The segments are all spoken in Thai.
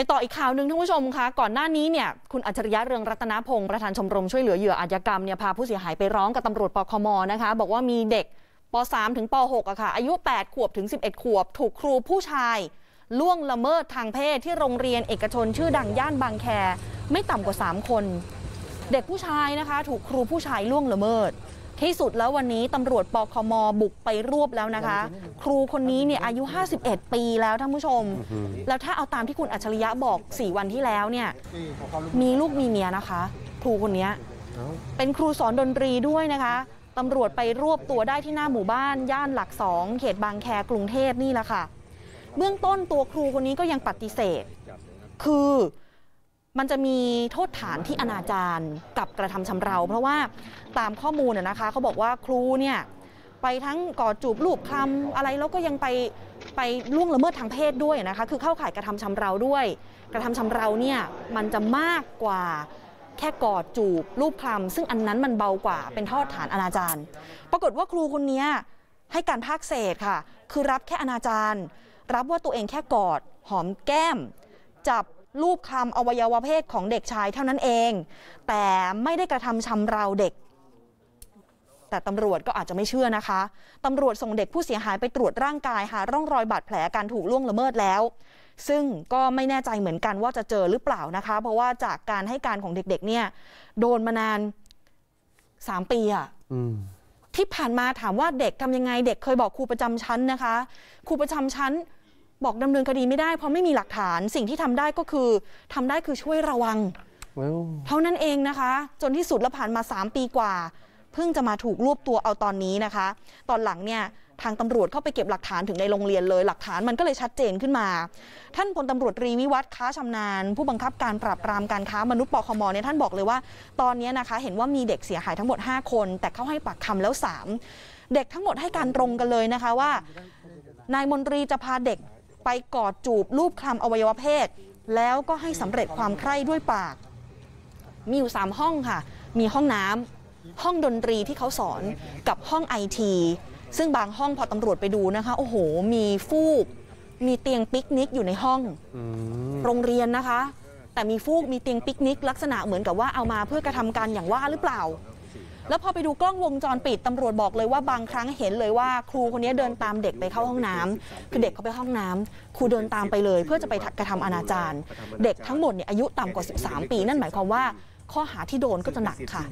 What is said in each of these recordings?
ต่ออีกข่าวหนึ่งท่านผู้ชมคะก่อนหน้านี้เนี่ยคุณอัจฉริยะเรืองรัตนพงศ์ประธานชมรมช่วยเหลือเหยื่ออาชญากรรมเนี่ยพาผู้เสียหายไปร้องกับตำรวจปคม.นะคะบอกว่ามีเด็กป.3 ถึงป.6 อะค่ะอายุ8 ขวบถึง 11 ขวบถูกครูผู้ชายล่วงละเมิดทางเพศที่โรงเรียนเอกชนชื่อดังย่านบางแคไม่ต่ำกว่า3 คนเด็กผู้ชายนะคะถูกครูผู้ชายล่วงละเมิดที่สุดแล้ววันนี้ตำรวจปคม.บุกไปรวบแล้วนะคะครูคนนี้เนี่ยอายุ51 ปีแล้วท่านผู้ชมแล้วถ้าเอาตามที่คุณอัจฉริยะบอก4 วันที่แล้วเนี่ยมีลูกมีเมียนะคะครูคนนี้เป็นครูสอนดนตรีด้วยนะคะตำรวจไปรวบตัวได้ที่หน้าหมู่บ้านย่านหลัก2เขตบางแคกรุงเทพนี่แหละค่ะเบื้องต้นตัวครูคนนี้ก็ยังปฏิเสธคือมันจะมีโทษฐานที่อนาจารกับกระทำชำเราเพราะว่าตามข้อมูลนะคะเขาบอกว่าครูเนี่ยไปทั้งกอดจูบลูบคลำอะไรแล้วก็ยังไปล่วงละเมิดทางเพศด้วยนะคะคือเข้าข่ายกระทำชำเราด้วยกระทำชำเราเนี่ยมันจะมากกว่าแค่กอดจูบลูบคลำซึ่งอันนั้นมันเบากว่าเป็นโทษฐานอนาจารปรากฏว่าครูคนนี้ให้การภาคเศษค่ะคือรับแค่อนาจารรับว่าตัวเองแค่กอดหอมแก้มจับลูบคลำอวัยวะเพศของเด็กชายเท่านั้นเองแต่ไม่ได้กระทำชำเราเด็กแต่ตำรวจก็อาจจะไม่เชื่อนะคะตำรวจส่งเด็กผู้เสียหายไปตรวจร่างกายหาร่องรอยบาดแผลการถูกล่วงละเมิดแล้วซึ่งก็ไม่แน่ใจเหมือนกันว่าจะเจอหรือเปล่านะคะเพราะว่าจากการให้การของเด็กๆเนี่ยโดนมานาน3 ปีอะที่ผ่านมาถามว่าเด็กทำยังไงเด็กเคยบอกครูประจำชั้นนะคะครูประจำชั้นบอกดำเนินคดีไม่ได้เพราะไม่มีหลักฐานสิ่งที่ทำได้ก็คือช่วยระวังเท่านั้นเองนะคะจนที่สุดแล้วผ่านมา3 ปีกว่าเพิ่งจะมาถูกรวบตัวเอาตอนนี้นะคะตอนหลังเนี่ยทางตำรวจเข้าไปเก็บหลักฐานถึงในโรงเรียนเลยหลักฐานมันก็เลยชัดเจนขึ้นมาท่านพลตำรวจตรีวิวัฒน์ค้าชำนาญผู้บังคับการปราบปรามการค้ามนุษย์ปคมเนี่ยท่านบอกเลยว่าตอนนี้นะคะเห็นว่ามีเด็กเสียหายทั้งหมด5 คนแต่เขาให้ปากคำแล้ว3เด็กทั้งหมดให้การตรงกันเลยนะคะว่านายมนตรีจะพาเด็กไปกอดจูบลูบคลำอวัยวะเพศแล้วก็ให้สำเร็จความใคร่ด้วยปากมีอยู่3 ห้องค่ะมีห้องน้ำห้องดนตรีที่เขาสอนกับห้องITซึ่งบางห้องพอตำรวจไปดูนะคะโอ้โหมีฟูกมีเตียงปิกนิกอยู่ในห้องโรงเรียนนะคะแต่มีฟูกมีเตียงปิกนิกลักษณะเหมือนกับว่าเอามาเพื่อกระทำการอย่างว่าหรือเปล่าแล้วพอไปดูกล้องวงจรปิดตำรวจบอกเลยว่าบางครั้งเห็นเลยว่าครูคนนี้เดินตามเด็กไปเข้าห้องน้ำคือเด็กเขาไปห้องน้ำครูเดินตามไปเลยเพื่อจะไปกระทำอนาจารเด็กทั้งหมดเนี่ยอายุต่ำกว่า13 ปีนั่นหมายความว่าข้อหาที่โดนก็จะหนักค่ะ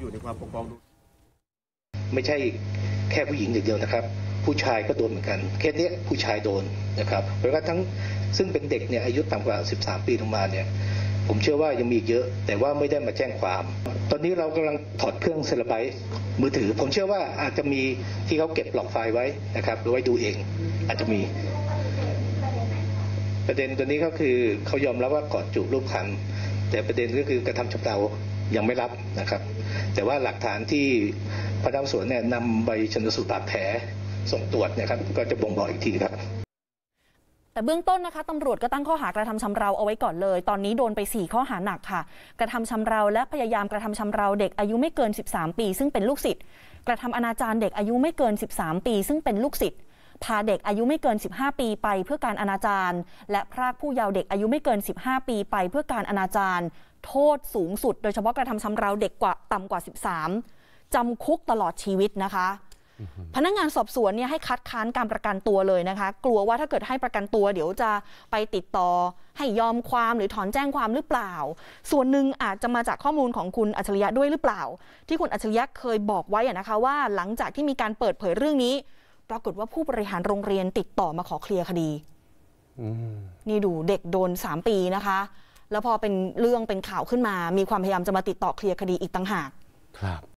ไม่ใช่แค่ผู้หญิงอย่างเดียวนะครับผู้ชายก็โดนเหมือนกันเคสนี้ผู้ชายโดนนะครับเพราะว่าทั้งซึ่งเป็นเด็กเนี่ยอายุต่ำกว่า13 ปีลงมาเนี่ยผมเชื่อว่ายังมีเยอะแต่ว่าไม่ได้มาแจ้งความตอนนี้เรากำลังถอดเครื่องเซเลไบต์มือถือผมเชื่อว่าอาจจะมีที่เขาเก็บหลอกไฟล์ไว้นะครับหรือไว้ดูเองอาจจะมีประเด็นตัวนี้ก็คือเขายอมรับว่ากอดจูบรูปคลำแต่ประเด็นก็คือกระทำชำเรายังไม่รับนะครับแต่ว่าหลักฐานที่พนักงานสอบสวนเนี่ยนำใบชันสูตรบาดแผลส่งตรวจนะครับก็จะบ่งบอกอีกทีครับแต่เบื้องต้นนะคะตำรวจก็ตั้งข้อหากระทำชำเราเอาไว้ก่อนเลยตอนนี้โดนไป4 ข้อหาหนักค่ะกระทำชำเราและพยายามกระทำชำเราเด็กอายุไม่เกิน13 ปีซึ่งเป็นลูกศิษย์กระทำอนาจารเด็กอายุไม่เกิน13 ปีซึ่งเป็นลูกศิษย์พาเด็กอายุไม่เกิน15 ปีไปเพื่อการอนาจารและพรากผู้เยาว์เด็กอายุไม่เกิน15 ปีไปเพื่อการอนาจารโทษสูงสุดโดยเฉพาะกระทำชำเราเด็กกว่าต่ำกว่า13จำคุกตลอดชีวิตนะคะพนักงานสอบสวนเนี่ยให้คัดค้านการประกันตัวเลยนะคะกลัวว่าถ้าเกิดให้ประกันตัวเดี๋ยวจะไปติดต่อให้ยอมความหรือถอนแจ้งความหรือเปล่าส่วนหนึ่งอาจจะมาจากข้อมูลของคุณอัจฉริยะด้วยหรือเปล่าที่คุณอัจฉริยะเคยบอกไว้นะคะว่าหลังจากที่มีการเปิดเผยเรื่องนี้ปรากฏว่าผู้บริหารโรงเรียนติดต่อมาขอเคลียร์คดีนี่ดูเด็กโดน3 ปีนะคะแล้วพอเป็นเรื่องเป็นข่าวขึ้นมามีความพยายามจะมาติดต่อเคลียร์คดีอีกต่างหากครับ